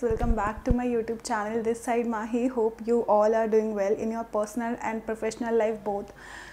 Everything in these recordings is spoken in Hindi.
welcome back to my YouTube channel. This side Mahi. Hope you all are doing well in your personal and professional life both.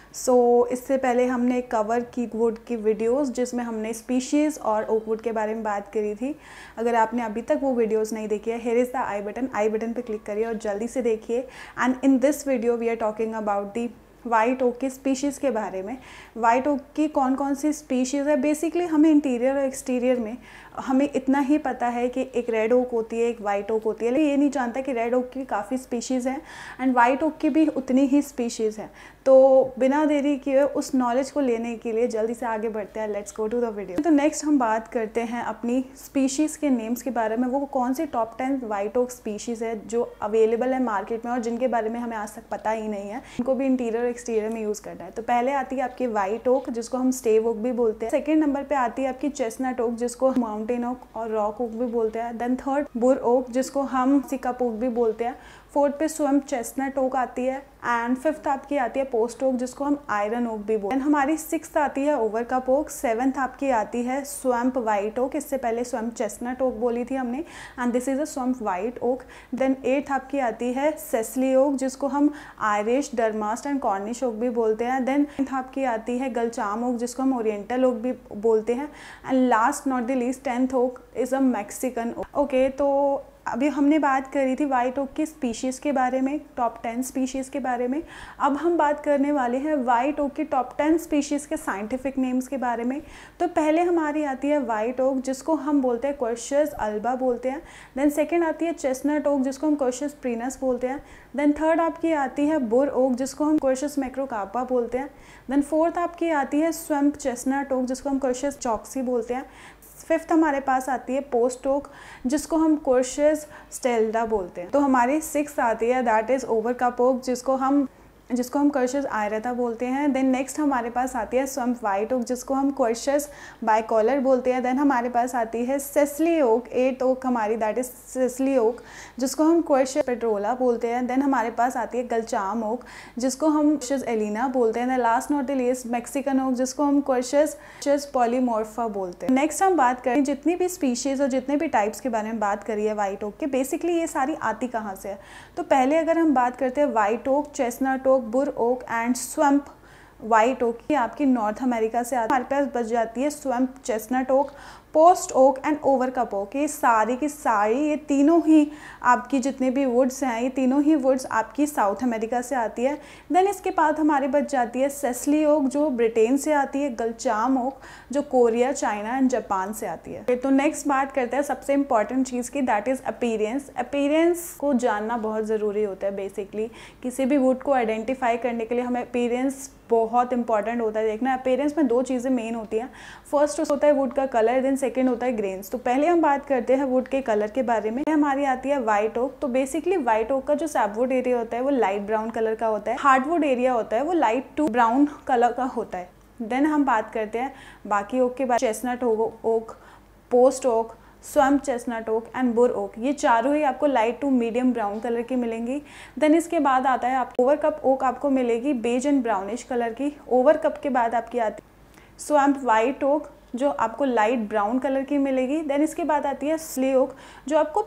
इससे पहले हमने कवर की वुड की वीडियोस जिसमें हमने स्पीशीज़ और ओक वुड के बारे में बात करी थी। अगर आपने अभी तक वो वीडियोस नहीं देखी है, here is the i button पे क्लिक करिए और जल्दी से देखिए। And in this video we are talking about the white oak की स्पीशीज़ के बारे में। वाइट ओक की कौन कौन सी स्पीशीज़ है। बेसिकली हमें इंटीरियर और एक्सटीरियर में हमें इतना ही पता है कि एक रेड ओक होती है, एक वाइट ओक होती है, लेकिन ये नहीं जानता कि रेड ओक की काफ़ी स्पीशीज़ हैं एंड वाइट ओक की भी उतनी ही स्पीशीज़ हैं। तो बिना देरी किए उस नॉलेज को लेने के लिए जल्दी से आगे बढ़ते हैं। Let's go to the video. तो नेक्स्ट हम बात करते हैं अपनी स्पीशीज़ के नेम्स के बारे में। वो कौन सी टॉप 10 वाइट ओक स्पीशीज़ है जो अवेलेबल है मार्केट में और जिनके बारे में हमें आज तक पता ही नहीं है, उनको भी इंटीरियर और एक्सटीरियर में यूज़ करना है। तो पहले आती है आपकी वाइट ओक जिसको हम स्टेव ओक भी बोलते हैं। सेकेंड नंबर पर आती है आपकी चेस्टनट ओक जिसको माउंटेन ओक और रॉक ओक भी बोलते हैं। देन थर्ड बुर ओक जिसको हम सिकप ओक भी बोलते हैं। फोर्थ पे स्वम्प चेस्टनट ओक आती है एंड फिफ्थ आपकी आती है पोस्ट ओक जिसको हम आयरन ओक भी बोलते हैं। हमारी सिक्स्थ आती है ओवर कप ओक। सेवन्थ आपकी आती है स्वम्प वाइट ओक। इससे पहले स्वम्प चेस्टनट ओक बोली थी हमने and this is a swamp white oak. Then eighth आपकी आती है सेसली ओक जिसको हम Irish, durmast and Cornish oak भी बोलते हैं। देन आपकी आती है गलचाम ओक जिसको हम ओरिएंटल ओक भी बोलते हैं। And last not the least 10th oak is a Mexican oak. Okay, तो अभी हमने बात करी थी वाइट ओक की स्पीशीज़ के बारे में, टॉप 10 स्पीशीज़ के बारे में। अब हम बात करने वाले हैं वाइट ओक की टॉप 10 स्पीशीज़ के साइंटिफिक नेम्स के बारे में। तो पहले हमारी आती है वाइट ओक जिसको हम बोलते हैं क्वेर्शियस अल्बा बोलते हैं। देन सेकंड आती है चेस्टनट ओक जिसको हम क्वेर्शियस प्रीनस बोलते हैं। देन थर्ड आपकी आती है बुर ओक जिसको हम क्वेर्शियस मैक्रोकार्पा बोलते हैं। देन फोर्थ आपकी आती है स्वम्प चेस्टनट ओक जिसको हम क्वेर्शियस चॉक्सी बोलते हैं। फिफ्थ हमारे पास आती है पोस्ट ओक जिसको हम क्वेर्शियस स्टेल्डा बोलते हैं। तो हमारी सिक्स्थ आती है that is overcup oak जिसको हम क्वेर्शियस आयरता बोलते हैं। देन नेक्स्ट हमारे पास आती है स्वम्प वाइट ओक जिसको हम क्वेर्शियस बाइकॉलर बोलते हैं। देन हमारे पास आती है सेसली ओक, एट ओक हमारी दैट इज सेसली ओक जिसको हम क्वेर्शियस पेट्रोला बोलते हैं। देन हमारे पास आती है गलचाम ओक जिसको हम क्वेर्शियस एलिना बोलते हैं। Then last not the least Mexican oak जिसको हम क्वेर्शियस पॉलीमॉर्फा बोलते हैं। नेक्स्ट हम बात करें जितनी भी स्पीशीज़ और जितने भी टाइप्स के बारे में बात करी है वाइट ओक के, बेसिकली ये सारी आती कहाँ से है। तो पहले अगर हम बात करते हैं white oak, chestnut oak, bur oak and swamp white oak, ये आपकी नॉर्थ अमेरिका से आती है। हमारे पास बच जाती है swamp chestnut oak, post oak and overcup oak. ये सारी की सारी ये तीनों ही आपकी जितने भी वुड्स हैं, ये तीनों ही वुड्स आपकी साउथ अमेरिका से आती है। देन इसके बाद हमारे बच जाती है सेसली ओक जो ब्रिटेन से आती है, गलचाम ओक जो कोरिया, चाइना एंड जापान से आती है। तो नेक्स्ट बात करते हैं सबसे इंपॉर्टेंट चीज़ की, दैट इज़ अपीयरेंस। अपीयरेंस को जानना बहुत ज़रूरी होता है। बेसिकली किसी भी वुड को आइडेंटिफाई करने के लिए हमें अपीयरेंस बहुत इंपॉर्टेंट होता है देखना। अपीयरेंस में दो चीज़ें मेन होती हैं। फर्स्ट होता है वुड का कलर, देन सेकंड होता है ग्रेन्स। तो पहले हम बात करते हैं वुड के कलर के बारे में। हमारी आती है वाइट ओक। तो बेसिकली वाइट ओक का जो सैपवुड एरिया होता है वो लाइट ब्राउन कलर का होता है। हार्डवुड एरिया होता है वो लाइट टू ब्राउन कलर का होता है। देन हम बात करते हैं बाकी ओक के बारे में। Chestnut oak, post oak, swamp chestnut oak and bur oak, ये चारों ही आपको light to medium brown colour की मिलेंगी। देन इसके बाद आता है आप ओवर कप ओक, आपको मिलेगी बेज एंड ब्राउनिश कलर की। ओवर कप के बाद आपकी आती है स्वम्प वाइट ओक जो आपको लाइट ब्राउन कलर की मिलेगी। देन इसके बाद आती है स्ली ओक जो आपको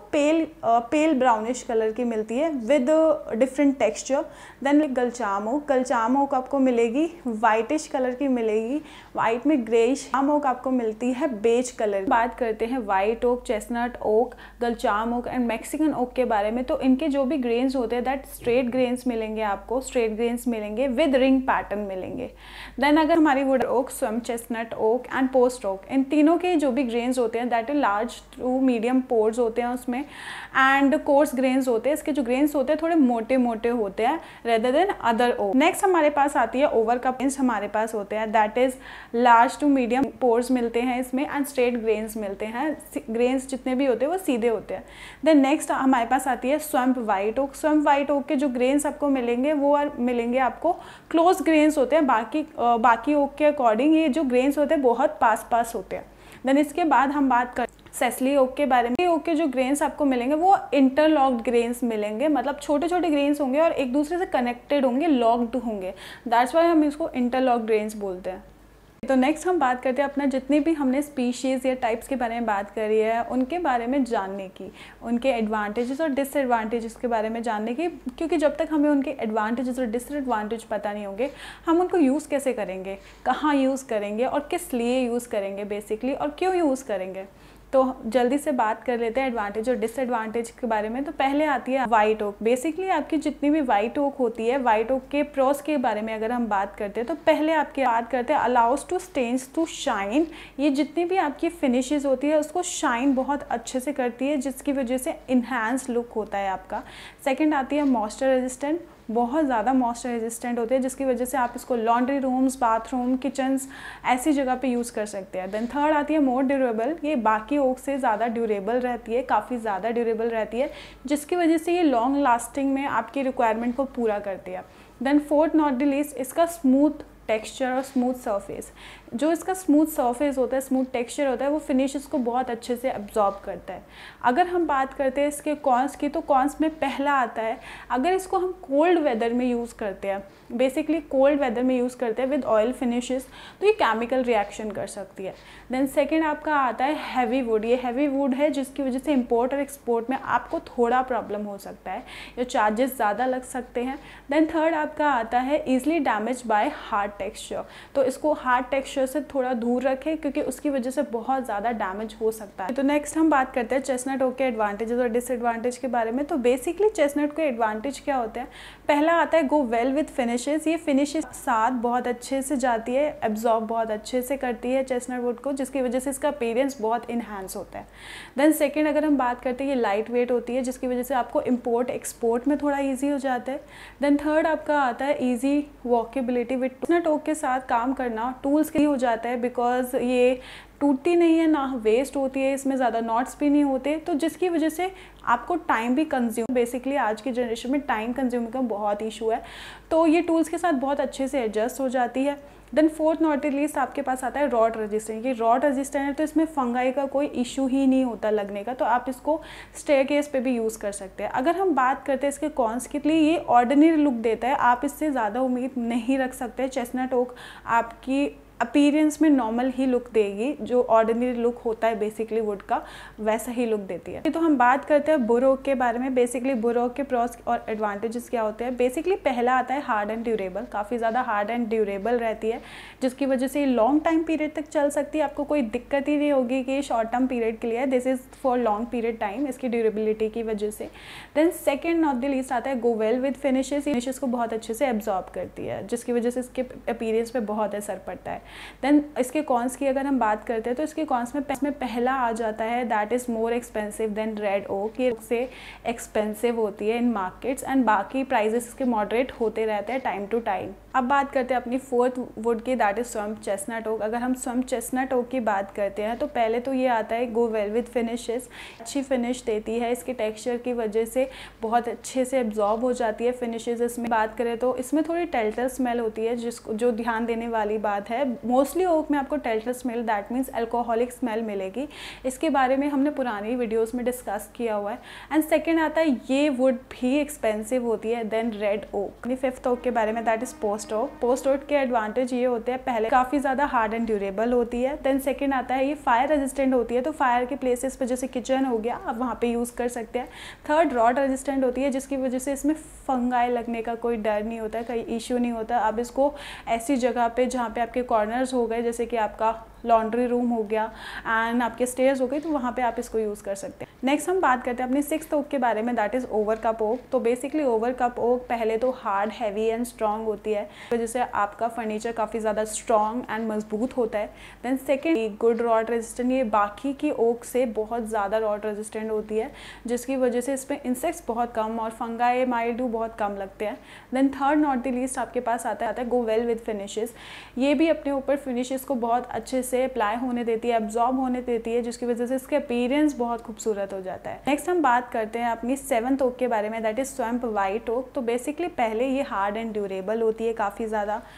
पेल ब्राउनिश कलर की मिलती है विद डिफरेंट टेक्सचर। देन गलचाम ओक आपको मिलेगी वाइटिश कलर की मिलेगी, वाइट में ग्रेइश। आम ओक आपको मिलती है बेज कलर। बात करते हैं वाइट ओक, चेस्टनट ओक, गलचाम ओक एंड मैक्सिकन ओक के बारे में। तो इनके जो भी ग्रेन्स होते हैं दैट स्ट्रेट ग्रेन्स मिलेंगे, आपको स्ट्रेट ग्रेन्स मिलेंगे विद रिंग पैटर्न मिलेंगे। देन अगर हमारी wood oak, swamp chestnut oak and post oak, इन तीनों के जो भी ग्रेन्स होते हैं that is large to medium pores होते हैं उसमें एंड कोर्स ग्रेन्स होते हैं। इसके जो ग्रेन्स होते हैं थोड़े मोटे मोटे होते हैं rather than other oak. Next हमारे पास आती है ओवर कप। हमारे पास होते हैं that is large to medium pores मिलते हैं इसमें एंड स्ट्रेट ग्रेन्स मिलते हैं। ग्रेन्स जितने भी होते हैं वो सीधे होते हैं। देन नेक्स्ट हमारे पास आती है swamp white oak. Swamp white oak के जो ग्रेन्स आपको मिलेंगे वो मिलेंगे आपको क्लोज ग्रेन्स होते हैं। बाकी ओक के अकॉर्डिंग ये जो ग्रेन्स होते हैं बहुत पास होते हैं। देन इसके बाद हम बात कर सेसली ओक के बारे में। ओक के जो ग्रेन्स आपको मिलेंगे वो इंटरलॉक्ड ग्रेन्स मिलेंगे, मतलब छोटे छोटे ग्रेन्स होंगे और एक दूसरे से कनेक्टेड होंगे, लॉक्ड होंगे। दैट्स वाई हम इसको इंटरलॉक्ड ग्रेन्स बोलते हैं। तो नेक्स्ट हम बात करते हैं अपना जितने भी हमने स्पीशीज़ या टाइप्स के बारे में बात करी है उनके बारे में जानने की, उनके एडवांटेजेस और डिसएडवांटेजेस के बारे में जानने की, क्योंकि जब तक हमें उनके एडवांटेजेस और डिसएडवांटेज पता नहीं होंगे हम उनको यूज़ कैसे करेंगे, कहाँ यूज़ करेंगे और किस लिए यूज़ करेंगे बेसिकली, और क्यों यूज़ करेंगे। तो जल्दी से बात कर लेते हैं एडवांटेज और डिसएडवांटेज के बारे में। तो पहले आती है वाइट ओक। बेसिकली आपकी जितनी भी वाइट ओक होती है, वाइट ओक के प्रोस के बारे में अगर हम बात करते हैं तो पहले आपकी बात करते हैं allows to stains to shine. ये जितनी भी आपकी फिनिशेस होती है उसको शाइन बहुत अच्छे से करती है, जिसकी वजह से इन्हांस लुक होता है आपका। सेकेंड आती है मॉइस्चर रेजिस्टेंट, बहुत ज़्यादा मॉइस्चर रेजिस्टेंट होते हैं, जिसकी वजह से आप इसको लॉन्ड्री रूम्स, बाथरूम, किचन्स ऐसी जगह पे यूज़ कर सकते हैं। देन थर्ड आती है मोर ड्यूरेबल। ये बाकी ओक से ज़्यादा ड्यूरेबल रहती है, काफ़ी ज़्यादा ड्यूरेबल रहती है, जिसकी वजह से ये लॉन्ग लास्टिंग में आपकी रिक्वायरमेंट को पूरा करती है। Then fourth not the least, इसका स्मूथ टेक्सचर और स्मूथ सरफेस। जो इसका स्मूथ सरफेस होता है, स्मूथ टेक्सचर होता है, वो फिनिशेस को बहुत अच्छे से अब्जॉर्ब करता है। अगर हम बात करते हैं इसके कॉन्स की, तो कॉन्स में पहला आता है अगर इसको हम कोल्ड वेदर में यूज़ करते हैं, बेसिकली कोल्ड वेदर में यूज़ करते हैं विद ऑयल फिनिशेस, तो ये केमिकल रिएक्शन कर सकती है। देन सेकेंड आपका आता है हैवी वुड। ये हैवी वुड है जिसकी वजह से इम्पोर्ट और एक्सपोर्ट में आपको थोड़ा प्रॉब्लम हो सकता है, या चार्जेस ज़्यादा लग सकते हैं। देन थर्ड आपका आता है easily damage by hard texture. तो इसको हार्ड टेक्सचर से थोड़ा दूर रखें, क्योंकि उसकी वजह से बहुत ज़्यादा डैमेज हो सकता है। तो नेक्स्ट हम बात करते हैं चेस्टनट ओक के एडवांटेजेस और डिसएडवांटेज के बारे में। तो बेसिकली चेस्टनट के एडवांटेज क्या होते हैं, पहला आता है गो वेल विथ फिनिशेस। ये फिनिशेस साथ बहुत अच्छे से जाती है, एब्जॉर्ब बहुत अच्छे से करती है चेस्टनट वुड को, जिसकी वजह से इसका अपीयरेंस बहुत इन्हांस होता है। देन सेकेंड अगर हम बात करते हैं, ये लाइट वेट होती है, जिसकी वजह से आपको इम्पोर्ट एक्सपोर्ट में थोड़ा ईजी हो जाता है। देन थर्ड आपका आता है easy workability. With chestnut oak के साथ काम करना टूल्स के लिए हो जाता है, बिकॉज ये टूटती नहीं है, ना वेस्ट होती है, इसमें ज़्यादा नॉट्स भी नहीं होते, तो जिसकी वजह से आपको टाइम भी कंज्यूम, बेसिकली आज की जनरेशन में टाइम कंज्यूमिंग का बहुत इशू है, तो ये टूल्स के साथ बहुत अच्छे से एडजस्ट हो जाती है। देन फोर्थ नॉट लीस्ट आपके पास आता है रॉट रेजिस्टेंट। ये रॉट रेजिस्टेंट है, तो इसमें फंगाई का कोई इशू ही नहीं होता लगने का, तो आप इसको स्टेयरकेस पे भी यूज़ कर सकते हैं। अगर हम बात करते हैं इसके कॉन्स के लिए, ये ऑर्डिनरी लुक देता है, आप इससे ज़्यादा उम्मीद नहीं रख सकते। चेस्टनट ओक आपकी अपीयरेंस में नॉर्मल ही लुक देगी, जो ऑर्डिनरी लुक होता है बेसिकली वुड का, वैसा ही लुक देती है। तो हम बात करते हैं बुर ओक के बारे में। बेसिकली बुर ओक के प्रॉस और एडवांटेजेस क्या होते हैं। बेसिकली पहला आता है हार्ड एंड ड्यूरेबल। काफ़ी ज़्यादा हार्ड एंड ड्यूरेबल रहती है, जिसकी वजह से ये लॉन्ग टाइम पीरियड तक चल सकती है। आपको कोई दिक्कत ही नहीं होगी कि शॉर्ट टर्म पीरियड के लिए है, this is for long period time, इसकी ड्यूरेबिलिटी की वजह से। Then second not the least आता है go well with finishes. Finishes को बहुत अच्छे से एब्जॉर्ब करती है, जिसकी वजह से इसके अपीयरेंस पे बहुत असर पड़ता है। देन इसके कॉन्स की अगर हम बात करते हैं, तो इसके कॉन्स में पहला आ जाता है that is more expensive than red oak. ये से एक्सपेंसिव होती है इन मार्केट्स, एंड बाकी प्राइजेस इसके मॉडरेट होते रहते हैं टाइम टू टाइम। अब बात करते हैं अपनी फोर्थ वुड की, that is swamp chestnut oak. अगर हम स्वम्प चेस्टनट ओक की बात करते हैं, तो पहले तो ये आता है गो वेल विद फिनिशेस। अच्छी फिनिश देती है, इसके टेक्सचर की वजह से बहुत अच्छे से एब्जॉर्ब हो जाती है फिनिशेस। इसमें बात करें तो इसमें थोड़ी टेल्टल स्मेल होती है, जिसको जो ध्यान देने वाली बात है। मोस्टली ओक में आपको telltale smell, that means alcoholic smell मिलेगी। इसके बारे में हमने पुरानी वीडियोस में डिस्कस किया हुआ है। एंड सेकेंड आता है ये वुड भी एक्सपेंसिव होती है then red oak. Fifth oak के बारे में, that is post oak. Post oak के एडवांटेज ये होते हैं, पहले काफ़ी ज़्यादा हार्ड एंड ड्यूरेबल होती है। देन सेकेंड आता है ये फायर रेजिस्टेंट होती है, तो फायर के प्लेसेस पर जैसे किचन हो गया, आप वहाँ पे यूज़ कर सकते हैं। थर्ड रॉट रेजिस्टेंट होती है, जिसकी वजह से इसमें फंगाई लगने का कोई डर नहीं होता है, कोई इशू नहीं होता। आप इसको ऐसी जगह पे जहाँ पे आपके कॉर्नर्स हो गए, जैसे कि आपका लॉन्ड्री रूम हो गया एंड आपके स्टेयर्स हो गई, तो वहाँ पे आप इसको यूज़ कर सकते हैं। नेक्स्ट हम बात करते हैं अपनी सिक्स्थ ओक के बारे में, that is overcup oak. तो बेसिकली ओवर कप ओक पहले तो हार्ड, हैवी एंड स्ट्रॉन्ग होती है, तो जिससे आपका फर्नीचर काफ़ी ज़्यादा स्ट्रॉन्ग एंड मजबूत होता है। Then second good rot resistant. ये बाकी की ओक से बहुत ज़्यादा रॉट रेजिस्टेंट होती है, जिसकी वजह से इसमें इंसेक्ट्स बहुत कम और फंगाई माइल्ड्यू बहुत कम लगते हैं। Then third not the least आपके पास आता है गो वेल विद फिनिशेस। ये भी अपने ऊपर फिनिशेस को बहुत अच्छे से अप्लाई होने देती है, एब्जॉर्ब होने देती है, जिसकी वजह से इसका अपीयरेंस बहुत खूबसूरत हो जाता है। नेक्स्ट हम बात करते हैं अपनी सेवंथ ओक के बारे में, that is swamp white oak. तो बेसिकली पहले ये हार्ड एंड ड्यूरेबल होती है काफ़ी ज़्यादा,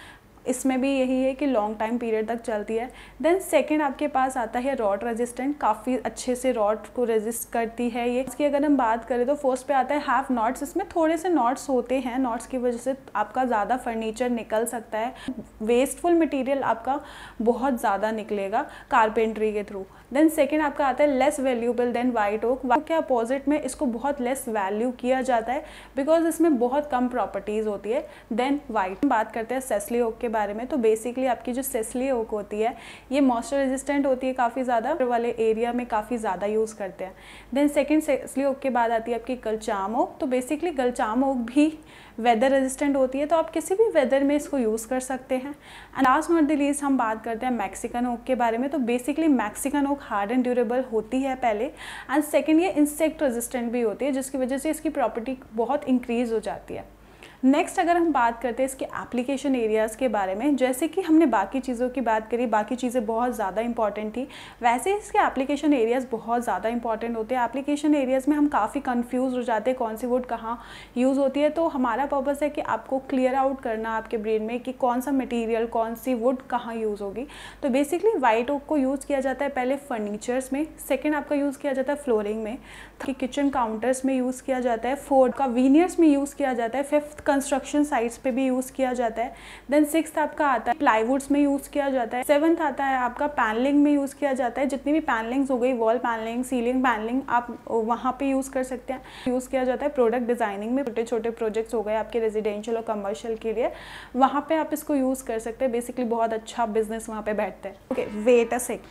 इसमें भी यही है कि लॉन्ग टाइम पीरियड तक चलती है। देन सेकेंड आपके पास आता है रॉट रेजिस्टेंट, काफ़ी अच्छे से रॉट को रेजिस्ट करती है ये। इसकी अगर हम बात करें तो फर्स्ट पे आता है हैव नॉट्स। इसमें थोड़े से नॉट्स होते हैं, नॉट्स की वजह से आपका ज़्यादा फर्नीचर निकल सकता है, वेस्टफुल मटेरियल आपका बहुत ज़्यादा निकलेगा कारपेंट्री के थ्रू। देन सेकेंड आपका आता है less valuable than white oak. के अपोजिट में इसको बहुत लेस वैल्यू किया जाता है बिकॉज इसमें बहुत कम प्रॉपर्टीज़ होती है देन वाइट। बात करते हैं सेसली ओक के बारे में, तो बेसिकली आपकी जो सेसली ओक होती है ये मॉइस्चर रेजिस्टेंट होती है, काफ़ी ज़्यादा वाले एरिया में काफ़ी ज़्यादा यूज़ करते हैं। देन सेकेंड सेसली ओक के बाद आती है आपकी गलचाम ओक। तो बेसिकली गलचाम ओक भी वेदर रेजिस्टेंट होती है, तो आप किसी भी वेदर में इसको यूज़ कर सकते हैं। And last not the least हम बात करते हैं मैक्सिकन ओक के बारे में। तो basically Mexican oak hard and durable होती है पहले, एंड सेकेंड ये इंसेक्ट रेजिस्टेंट भी होती है, जिसकी वजह से इसकी प्रॉपर्टी बहुत इंक्रीज हो जाती है। नेक्स्ट अगर हम बात करते हैं इसके एप्लीकेशन एरियाज़ के बारे में, जैसे कि हमने बाकी चीज़ों की बात करी, बाकी चीज़ें बहुत ज़्यादा इंपॉर्टेंट थी, वैसे इसके एप्लीकेशन एरियाज़ बहुत ज़्यादा इंपॉर्टेंट होते हैं। एप्लीकेशन एरियाज़ में हम काफ़ी कंफ्यूज हो जाते हैं कौन सी वुड कहाँ यूज़ होती है, तो हमारा पर्पज़ है कि आपको क्लियर आउट करना आपके ब्रेन में कि कौन सा मटीरियल कौन सी वुड कहाँ यूज़ होगी। तो बेसिकली वाइट ओक को यूज़ किया जाता है पहले फर्नीचर्स में, सेकेंड आपका यूज़ किया जाता है फ्लोरिंग में, किचन काउंटर्स में यूज़ किया जाता है, फोर्थ का वीनियर्स में यूज़ किया जाता है, फिफ्थ कंस्ट्रक्शन साइट्स पे भी यूज़ किया जाता है। देन सिक्स्थ आपका आता है प्लाईवुड्स में यूज़ किया जाता है। सेवंथ आता है आपका पैनलिंग में यूज़ किया जाता है, जितनी भी पैनलिंग्स हो गई, वॉल पैनलिंग, सीलिंग पैनलिंग, आप वहाँ पे यूज़ कर सकते हैं। यूज़ किया जाता है प्रोडक्ट डिज़ाइनिंग में, छोटे छोटे प्रोजेक्ट्स हो गए आपके रेजिडेंशियल और कमर्शियल के लिए, वहाँ पर आप इसको यूज़ कर सकते हैं। बेसिकली बहुत अच्छा बिजनेस वहाँ पर बैठता है। ओके, वेट अ सेक,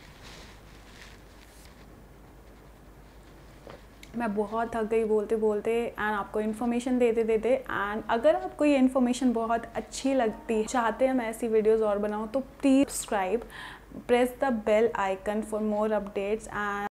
मैं बहुत थक गई बोलते बोलते एंड आपको इन्फॉर्मेशन देते देते। एंड अगर आपको ये इन्फॉर्मेशन बहुत अच्छी लगती है, चाहते हैं मैं ऐसी वीडियोस और बनाऊं, तो please subscribe, press the bell icon for more updates and